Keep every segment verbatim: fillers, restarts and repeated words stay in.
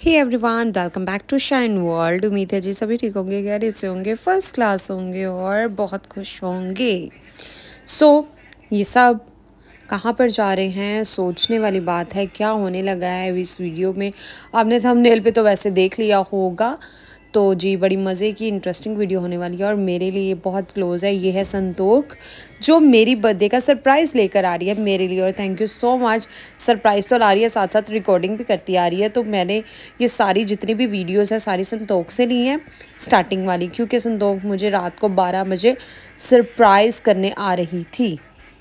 Hey everyone, welcome back to Shine World. उम्मीद है जी सभी ठीक होंगे, गैर से होंगे, फर्स्ट क्लास होंगे और बहुत खुश होंगे। सो so, ये सब कहाँ पर जा रहे हैं, सोचने वाली बात है। क्या होने लगा है इस वीडियो में, आपने थंबनेल पे तो वैसे देख लिया होगा। तो जी बड़ी मज़े की इंटरेस्टिंग वीडियो होने वाली है और मेरे लिए बहुत क्लोज़ है। ये है संतोख, जो मेरी बर्थडे का सरप्राइज़ लेकर आ रही है मेरे लिए। और thank you so much. Surprise तो ला रही है, साथ साथ रिकॉर्डिंग भी करती आ रही है। तो मैंने ये सारी जितनी भी वीडियोस है सारी संतोख से ली हैं, स्टार्टिंग वाली, क्योंकि संतोख मुझे रात को बारह बजे सरप्राइज़ करने आ रही थी।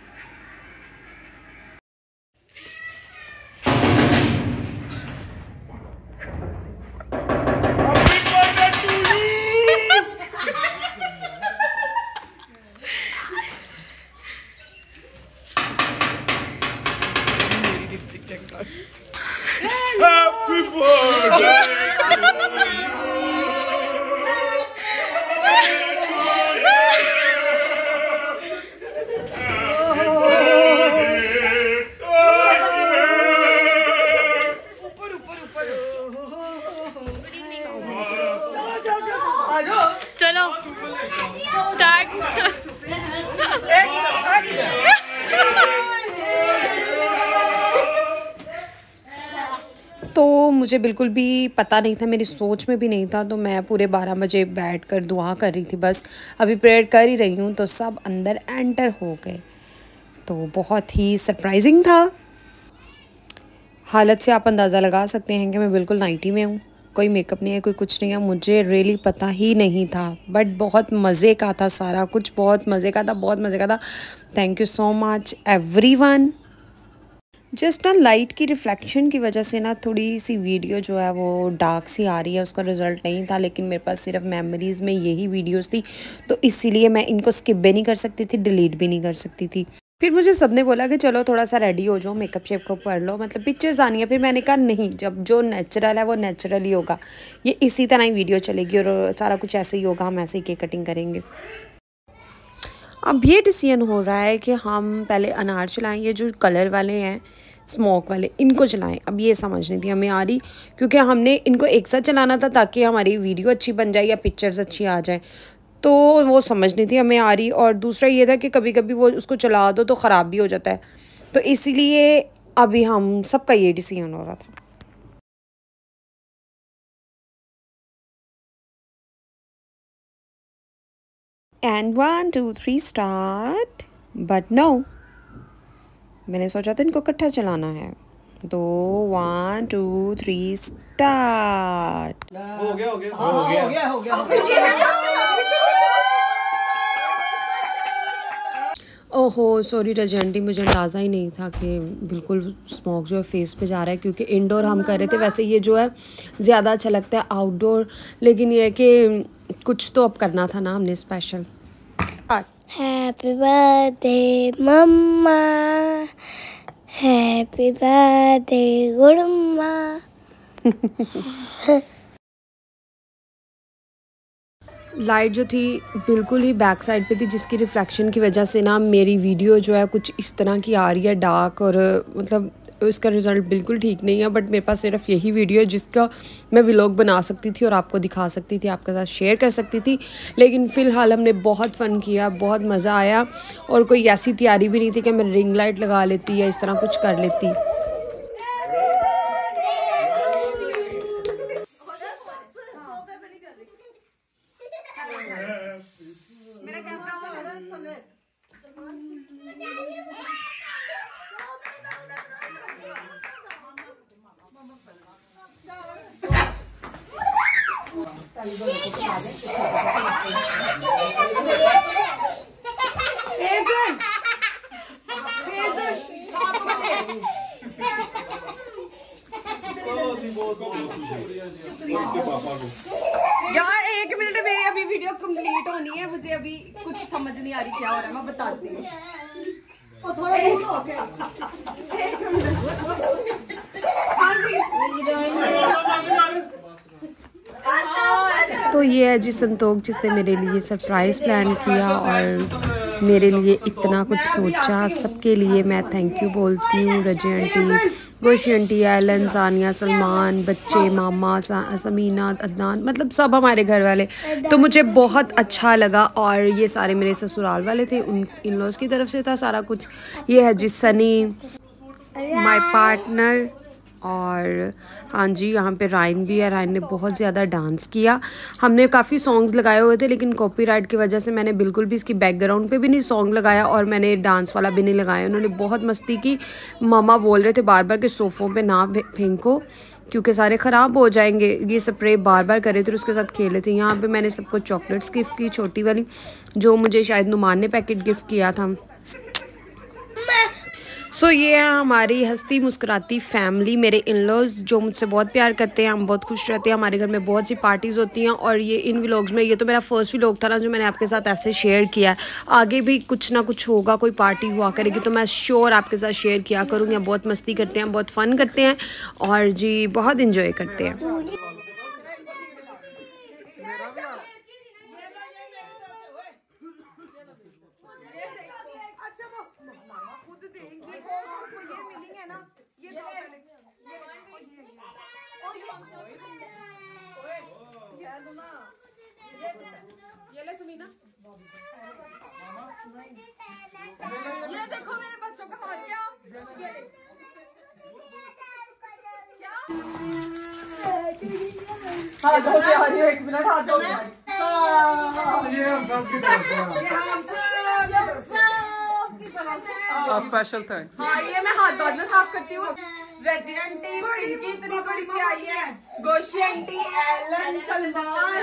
Happy birthday चलो स्टार्ट। तो मुझे बिल्कुल भी पता नहीं था, मेरी सोच में भी नहीं था। तो मैं पूरे बारह बजे बैठ कर दुआ कर रही थी, बस अभी प्रेयर कर ही रही हूँ तो सब अंदर एंटर हो गए। तो बहुत ही सरप्राइजिंग था। हालत से आप अंदाज़ा लगा सकते हैं कि मैं बिल्कुल नाइटी में हूँ, कोई मेकअप नहीं है, कोई कुछ नहीं है। मुझे रियली पता ही नहीं था, बट बहुत मज़े का था सारा कुछ, बहुत मज़े का था, बहुत मज़े का था। Thank you so much everyone. Just ना लाइट की रिफ्लेक्शन की वजह से ना थोड़ी सी वीडियो जो है वो डार्क सी आ रही है, उसका रिज़ल्ट नहीं था। लेकिन मेरे पास सिर्फ मेमोरीज़ में यही वीडियोस थी, तो इसीलिए मैं इनको स्किप भी नहीं कर सकती थी, डिलीट भी नहीं कर सकती थी। फिर मुझे सबने बोला कि चलो थोड़ा सा रेडी हो जाओ, मेकअप शेप को पढ़ लो, मतलब पिक्चर्स आनी है। फिर मैंने कहा नहीं, जब जो नेचुरल है वो नेचुरल ही होगा, ये इसी तरह ही वीडियो चलेगी और सारा कुछ ऐसे ही होगा, हम ऐसे ही केक कटिंग करेंगे। अब ये डिसीजन हो रहा है कि हम पहले अनार चलाएं, ये जो कलर वाले हैं स्मोक वाले इनको चलाएं। अब ये समझ नहीं थी हमें आ रही, क्योंकि हमने इनको एक साथ चलाना था ताकि हमारी वीडियो अच्छी बन जाए या पिक्चर्स अच्छी आ जाए। तो वो समझ नहीं थी हमें आ रही। और दूसरा ये था कि कभी कभी वो उसको चला दो तो ख़राब भी हो जाता है, तो इसीलिए अभी हम सबका ये डिसीजन हो रहा था। And one two three start, but no, मैंने सोचा था इनको इकट्ठा चलाना है। तो वन टू थ्री स्टार्ट। हो गया हो गया हो गया हो गया हो ओहो सॉरी रजेंटी, मुझे अंदाज़ा ही नहीं था कि बिल्कुल स्मोक जो है फेस पे जा रहा है, क्योंकि इंडोर हम कर रहे थे। वैसे ये जो है ज़्यादा अच्छा लगता है आउटडोर, लेकिन ये है कि कुछ तो अब करना था ना हमने स्पेशल। हैप्पी बर्थडे मम्मा, हैप्पी बर्थडे गुड़म्मा। लाइट जो थी बिल्कुल ही बैक साइड पे थी, जिसकी रिफ्लेक्शन की वजह से ना मेरी वीडियो जो है कुछ इस तरह की आ रही है, डार्क, और मतलब इसका रिज़ल्ट बिल्कुल ठीक नहीं है। बट मेरे पास सिर्फ यही वीडियो है जिसका मैं व्लॉग बना सकती थी और आपको दिखा सकती थी, आपके साथ शेयर कर सकती थी। लेकिन फ़िलहाल हमने बहुत फ़न किया, बहुत मज़ा आया, और कोई ऐसी तैयारी भी नहीं थी कि मैं रिंग लाइट लगा लेती या इस तरह कुछ कर लेती। यार एक मिनट, मेरी अभी वीडियो कंप्लीट होनी है, मुझे अभी कुछ समझ नहीं आ रही क्या हो रहा है, मैं बताती हूँ। तो ये है जी संतोख, जिसने मेरे लिए सरप्राइज़ प्लान किया। और मेरे लिए इतना कुछ सोचा, सबके लिए मैं थैंक यू बोलती हूँ। Raji aunty, Goshi aunty, Alan, Sania, Salman, बच्चे, मामा, समीना, अदनान, मतलब सब हमारे घर वाले। तो मुझे बहुत अच्छा लगा। और ये सारे मेरे ससुराल वाले थे, उन इन लॉज की तरफ से था सारा कुछ। ये है जी सनी, माय पार्टनर। और हाँ जी, यहाँ पे रायन भी है। रायन ने बहुत ज़्यादा डांस किया। हमने काफ़ी सॉन्ग्स लगाए हुए थे, लेकिन कॉपीराइट की वजह से मैंने बिल्कुल भी इसकी बैकग्राउंड पे भी नहीं सॉन्ग लगाया और मैंने डांस वाला भी नहीं लगाया। उन्होंने बहुत मस्ती की। मामा बोल रहे थे बार बार कि सोफ़ों पे ना फेंको क्योंकि सारे ख़राब हो जाएंगे। ये स्प्रे बार बार करे थे, उसके साथ खेले थे। यहाँ पे मैंने सबको चॉकलेट्स गिफ्ट की, छोटी वाली, जो मुझे शायद नुमान ने पैकेट गिफ्ट किया था। सो so, ये है हमारी हंसती मुस्कुराती फैमिली, मेरे इन-लॉज जो मुझसे बहुत प्यार करते हैं। हम बहुत खुश रहते हैं। हमारे घर में बहुत सी पार्टीज़ होती हैं। और ये इन व्लॉग्स में, ये तो मेरा फर्स्ट व्लॉग था ना जो मैंने आपके साथ ऐसे शेयर किया है। आगे भी कुछ ना कुछ होगा, कोई पार्टी हुआ करेगी तो मैं श्योर आपके साथ शेयर किया करूँगी। हम बहुत मस्ती करते हैं, बहुत फ़न करते हैं और जी बहुत इंजॉय करते हैं। ये देखो मेरे बच्चों का हाल क्या, ये क्या हाथ धो के आ रही हो, एक मिनट हाथ धो के। Special thanks. हाँ ये मैं हाथ बाद में साफ करती हूँ। रजी आंटी इनकी इतनी बड़ी सी आई है, Goshi aunty, Alan, Salman,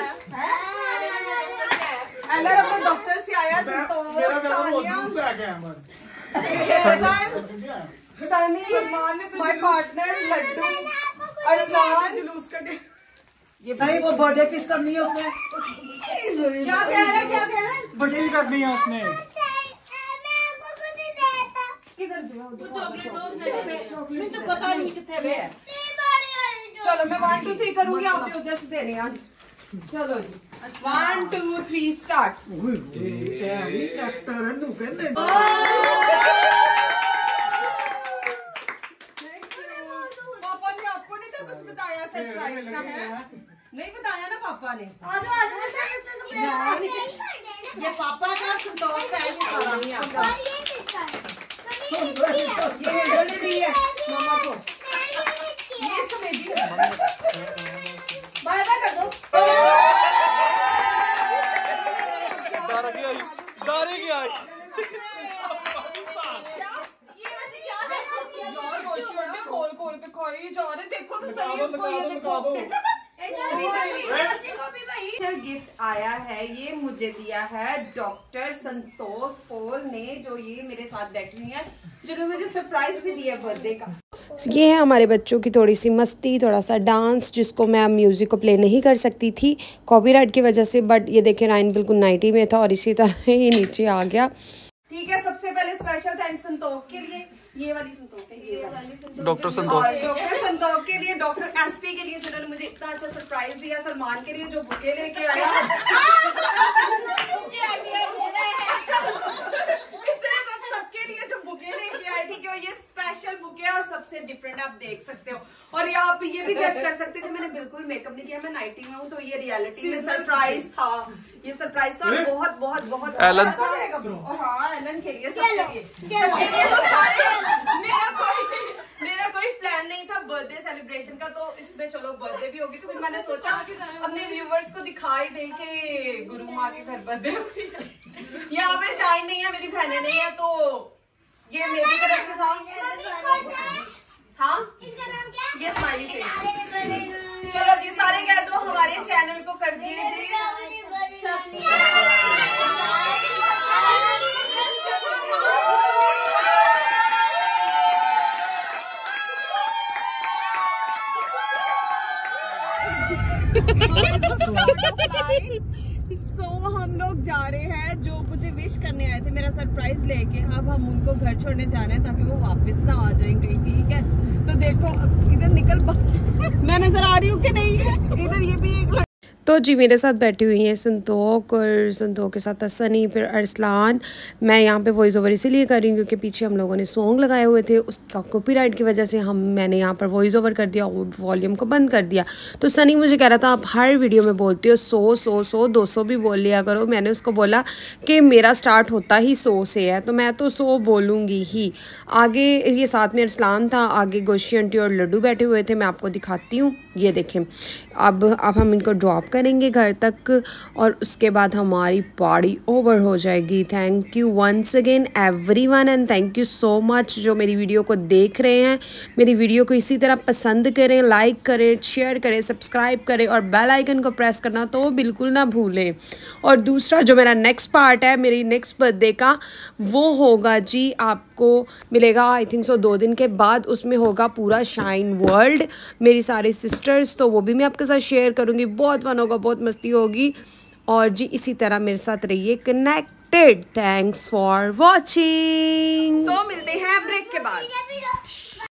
Alan अपने दफ्तर से आया, संतोष, सानिया, सनी, माय पार्टनर, लड्डू, अरमान, जुलूस कटे। ये भाई वो बर्थडे किस करनी है उसने? क्या कह रहे हैं, क्या कह रहे हैं? बर्थडे भी करनी है उसने। मुझे तो पता नहीं कितने वे है। चलो मैं वन टू थ्री करूंगी, आप भी उधर से देने हैं। चलो जी, one two three start. Actor है तू कहते। पापा ने आपको नहीं था कुछ बताया सरप्राइज का है? नहीं बताया ना पापा ने। ये पापा का संतोष का है, ये सारा ये है मामा को। ये इसको मैं भी बाय बाय कर दो। दारा की आई, दारे की आई। यार गोशी आंटी खोल खोल के खाई जा रहे, देखो तो सही उनको, ये देखो गिफ्ट आया है। ये मुझे दिया है डॉक्टर संतोष पॉल ने, जो ये मेरे साथ बैठी हुई है, जिन्होंने मुझे सरप्राइज भी दिया बर्थडे का। ये है हमारे बच्चों की थोड़ी सी मस्ती, थोड़ा सा डांस, जिसको मैं म्यूज़िक को प्ले नहीं कर सकती थी कॉपीराइट की वजह से। बट ये देखिए रायन बिल्कुल नाइटी में था और इसी तरह ये नीचे आ गया। ठीक है, सबसे पहले स्पेशल थैंक्स संतोष के लिए, ये वाली संतोष है, ये वाली डॉक्टर संतोष, और डॉक्टर संतोष के लिए, डॉक्टर एसपी के लिए जिन्होंने मुझे इतना अच्छा सरप्राइज दिया, सलमान के लिए जो बुके लेके आया, सबके लिए जो बुके लेके आए। ठीक है, ये स्पेशल बुके और सबसे डिफरेंट आप देख सकते हो। और ये आप ये भी जज कर सकते हो कि मैंने बिल्कुल मेकअप नहीं किया, मैं नाइटी में हूँ, तो ये रियलिटी में सरप्राइज था। ये सरप्राइज था और बहुत बहुत बहुत एलन, हाँ एलन के लिए, सबके लिए, सबके लिए तो सारे। मेरा कोई मेरा कोई प्लान नहीं था बर्थडे सेलिब्रेशन का, तो इसमें चलो बर्थडे भी होगी, तो फिर मैंने सोचा अपने व्यूवर्स को दिखाई दे के गुरु माँ के घर बर्थडे होगी। यहाँ पे शाइन नहीं है, मेरी बहनें नहीं है, तो ये मेरी तरफ से था। हाँ ये स्माइली फेस। चलो जी सारे कह दो हमारे चैनल को कर दिए। सो so, हम लोग जा रहे हैं, जो मुझे विश करने आए थे मेरा सरप्राइज लेके, अब हम उनको घर छोड़ने जा रहे हैं ताकि वो वापस ना आ जाए कहीं। ठीक है, तो देखो इधर निकल पा मैं नजर आ रही हूँ कि नहीं, इधर ये भी एक तो जी मेरे साथ बैठी हुई हैं संतोक और संतोक के साथ सनी फिर अरसलान। मैं यहाँ पे वॉइस ओवर इसीलिए कर रही हूँ क्योंकि पीछे हम लोगों ने सॉन्ग लगाए हुए थे, उसका कॉपीराइट की वजह से हम मैंने यहाँ पर वॉइस ओवर कर दिया और वॉल्यूम को बंद कर दिया। तो सनी मुझे कह रहा था आप हर वीडियो में बोलते हो सौ सौ सौ दो सौ भी बोल लिया करो। मैंने उसको बोला कि मेरा स्टार्ट होता ही सौ से है तो मैं तो सौ बोलूँगी ही। आगे ये साथ में अरसलान था, आगे गोशी आंटी और लड्डू बैठे हुए थे। मैं आपको दिखाती हूँ, ये देखें। अब अब हम इनको ड्रॉप करेंगे घर तक और उसके बाद हमारी पार्टी ओवर हो जाएगी। Thank you once again everyone and thank you so much जो मेरी वीडियो को देख रहे हैं। मेरी वीडियो को इसी तरह पसंद करें, लाइक करें, शेयर करें, सब्सक्राइब करें और बेल आइकन को प्रेस करना तो बिल्कुल ना भूलें। और दूसरा जो मेरा नेक्स्ट पार्ट है मेरी नेक्स्ट बर्थडे का, वो होगा जी आपको मिलेगा आई थिंक सो दो दिन के बाद। उसमें होगा पूरा शाइन वर्ल्ड, मेरी सारी सिस्टर्स, तो वो भी मैं आपके साथ शेयर करूँगी। बहुत फन होगा, बहुत मस्ती होगी। और जी इसी तरह मेरे साथ रहिए कनेक्टेड। Thanks for watching. तो मिलते हैं ब्रेक के बाद।